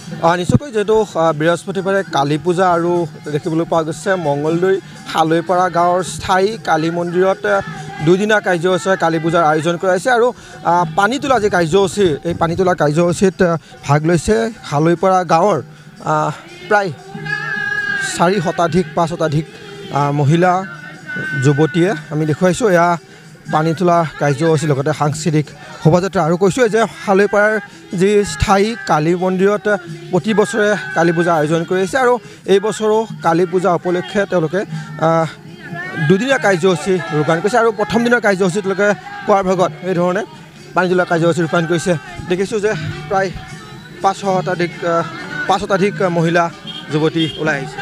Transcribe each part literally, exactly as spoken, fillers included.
নিশ্চয়কৈ যেহেতু বৃহস্পতিবাৰে কালী পূজা আৰু দেখিবলৈ পোৱা গৈছে মংগলদৈ হালৈপাৰা গাঁৱৰ স্থায়ী কালী মন্দিৰত দুদিনীয়া কাৰ্যসূচীৰে কালী পূজাৰ আয়োজন কৰা হৈছে আৰু পানী তোলা যি কাৰ্যসূচী এই পানী তোলা কাৰ্যসূচীত ভাগ লৈছে হালৈপাৰা গাঁৱৰ প্ৰায় চাৰি শতাধিক পাঁচ শতাধিক মহিলা যুৱতীয়ে আমি দেখুৱাইছোঁ এয়া পানী তোলা কাৰ্যসূচীৰ লগতে সাংস্কৃতিক শোভাযাত্ৰা আৰু কৈছোঁ যে হালৈপাৰাৰ যি স্থায়ী কালী মন্দিৰত প্ৰতি বছৰে কালী পূজা আয়োজন কৰি আহিছে আৰু এই বছৰো কালী পূজা উপলক্ষে তেওঁলোকে দুদিনীয়া কাৰ্যসূচী ৰূপায়ণ কৰিছে আৰু প্ৰথম দিনৰ কাৰ্যসূচী তেওঁলোকে পুৱাৰ ভাগত এই ধৰণে পানী তোলা কাৰ্যসূচী ৰূপায়ণ কৰিছে দেখিছোঁ যে প্ৰায় পাঁচ শতাধিক পাঁচ শতাধিক মহিলা যুৱতী ওলাই আহিছে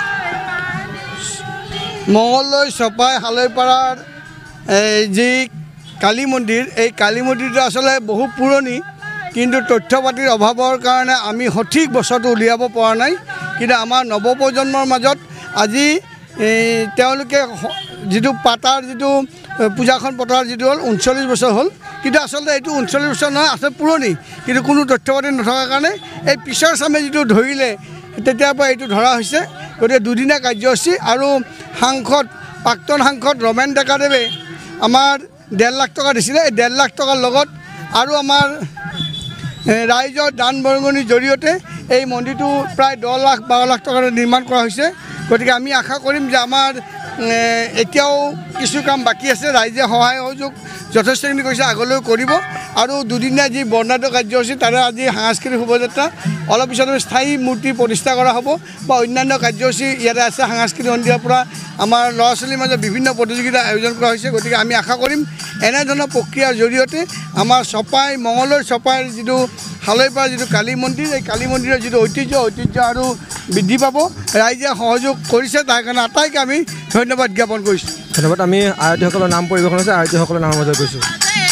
মংগলদৈ চপাই হালৈপাৰাৰ এই যি কালী মন্দিৰ এই কালী মন্দিৰটো আচলতে বহু পুৰণি কিন্তু তথ্য পাতিৰ অভাৱৰ কাৰণে আমি সঠিক বছৰটো উলিয়াব পৰা নাই কিন্তু আমাৰ নৱপ্ৰজন্মৰ মাজত আজি তেওঁলোকে যিটো পাতাৰ যিটো পূজাখন পতাৰ যিটো হ'ল ঊনচল্লিছ বছৰ হ'ল কিন্তু আচলতে এইটো ঊনচল্লিছ বছৰ নহয় আচলতে পুৰণি কিন্তু কোনো তথ্য পাতি নথকাৰ কাৰণে এই পিছৰ চামে যিটো ধৰিলে তেতিয়াৰ পৰা এইটো ধৰা হৈছে গতিকে দুদিনীয়া কাৰ্যসূচী আৰু সাংসদ প্ৰাক্তন সাংসদ ৰমেন ডেকাদেৱে আমাৰ ডেৰ লাখ টকা দিছিলে এই ডেৰ লাখ টকাৰ লগত আৰু আমাৰ ৰাইজৰ দান বৰঙণিৰ জৰিয়তে এই মন্দিৰটো প্ৰায় দহ লাখ বাৰ লাখ টকাৰে নিৰ্মাণ কৰা হৈছে গতিকে আমি আশা কৰিম যে আমাৰ এতিয়াও কিছু কাম বাকী আছে ৰাইজে সহায় সহযোগ যথেষ্টখিনি কৰিছে আগলৈও কৰিব আৰু দুদিনীয়া যি বৰ্ণাঢ্য কাৰ্যসূচী তাৰে আজি সাংস্কৃতিক শোভাযাত্ৰা অলপ পিছত স্থায়ী মূৰ্তি প্ৰতিষ্ঠা কৰা হ'ব বা অন্যান্য কাৰ্যসূচী ইয়াতে আছে সাংস্কৃতিক সন্ধিয়াৰ পৰা আমাৰ ল'ৰা ছোৱালীৰ মাজত বিভিন্ন প্ৰতিযোগিতা আয়োজন কৰা হৈছে গতিকে আমি আশা কৰিম এনেধৰণৰ প্ৰক্ৰিয়াৰ জৰিয়তে আমাৰ চপাই মংগলদৈ চপাইৰ যিটো হালৈপাৰা যিটো কালী মন্দিৰ এই কালী মন্দিৰৰ যিটো ঐতিহ্য ঐতিহ্য আৰু বৃদ্ধি পাব ৰাইজে সহযোগ কৰিছে তাৰ কাৰণে আটাইকে আমি ধন্যবাদ জ্ঞাপন কৰিছোঁ ধন্যবাদ আমি আয়তীসকলৰ নাম পৰিৱেশন হৈছে আয়তীসকলৰ নামৰ মাজত গৈছোঁ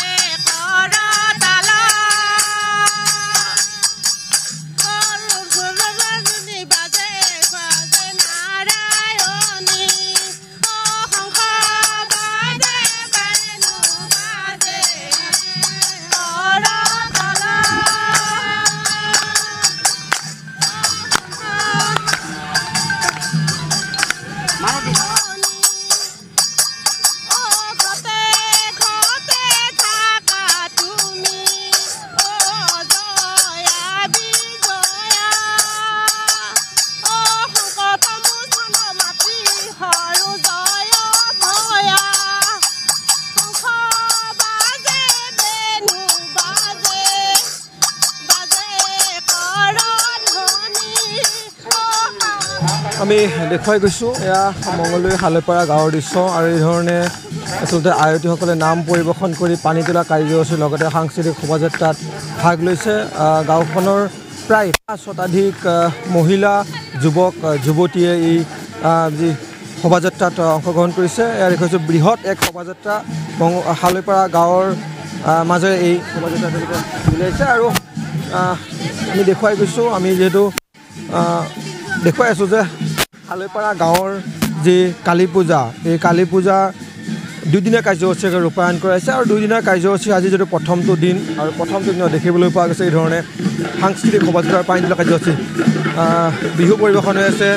আমি দেখুৱাই গৈছোঁ এয়া মংগলদৈ হালৈপাৰা গাঁৱৰ দৃশ্য আৰু এই ধৰণে আচলতে আয়তীসকলে নাম পৰিৱেশন কৰি পানী তোলা কাৰ্যসূচীৰ লগতে সাংস্কৃতিক শোভাযাত্ৰাত ভাগ লৈছে গাঁওখনৰ প্ৰায় পাঁচ শতাধিক মহিলা যুৱক যুৱতীয়ে এই যি শোভাযাত্ৰাত অংশগ্ৰহণ কৰিছে এয়া দেখুৱাইছোঁ বৃহৎ এক শোভাযাত্ৰা হালৈপাৰা গাঁৱৰ মাজেৰে এই শোভাযাত্ৰা তেওঁলোকে উলিয়াইছে আৰু আমি দেখুৱাই গৈছোঁ আমি যিহেতু দেখুৱাই আছোঁ যে হালৈপাৰা গাঁৱৰ যি কালী পূজা এই কালী পূজা দুদিনীয়া কাৰ্যসূচীৰে ৰূপায়ণ কৰাইছে আৰু দুদিনীয়া কাৰ্যসূচী আজি যিটো প্ৰথমটো দিন আৰু প্ৰথমটো দিনত দেখিবলৈ পোৱা গৈছে এই ধৰণে সাংস্কৃতিক শোভাযাত্ৰাৰ পানী তোলা কাৰ্যসূচী বিহু পৰিৱেশন হৈ আছে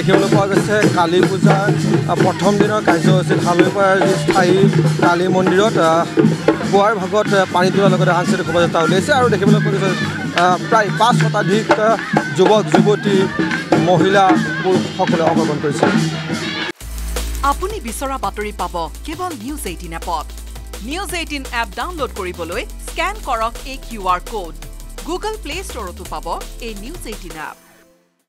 দেখিবলৈ পোৱা গৈছে কালী পূজাৰ প্ৰথম দিনৰ কাৰ্যসূচীত হালৈপাৰাৰ যি স্থায়ী কালী মন্দিৰত পুৱাৰ ভাগত পানী তোলাৰ লগতে সাংস্কৃতিক শোভাযাত্ৰা উলিয়াইছে আৰু দেখিবলৈ পোৱা গৈছে প্ৰায় পাঁচ শতাধিক যুৱক যুৱতী মহিলা পুৰুষসকলে অংশগ্ৰহণ কৰিছে আপুনি বিচৰা বাতৰি পাব কেৱল নিউজ এইটিন এপত নিউজ এইটিন এপ ডাউনলোড কৰিবলৈ স্ক্যান কৰক এই Q R code Google play ষ্টৰতো পাব এই নিউজ এইটিন এপ